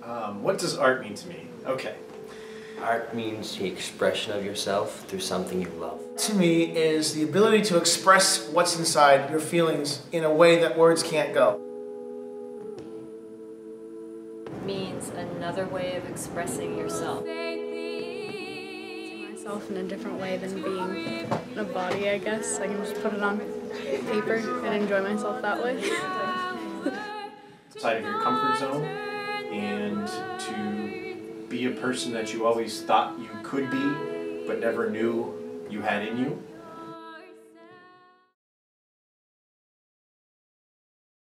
What does art mean to me? Okay. Art means the expression of yourself through something you love. To me is the ability to express what's inside your feelings in a way that words can't go. Means another way of expressing yourself. Myself in a different way than being a body, I guess. I can just put it on paper and enjoy myself that way. Outside of your comfort zone and to be a person that you always thought you could be but never knew you had in you.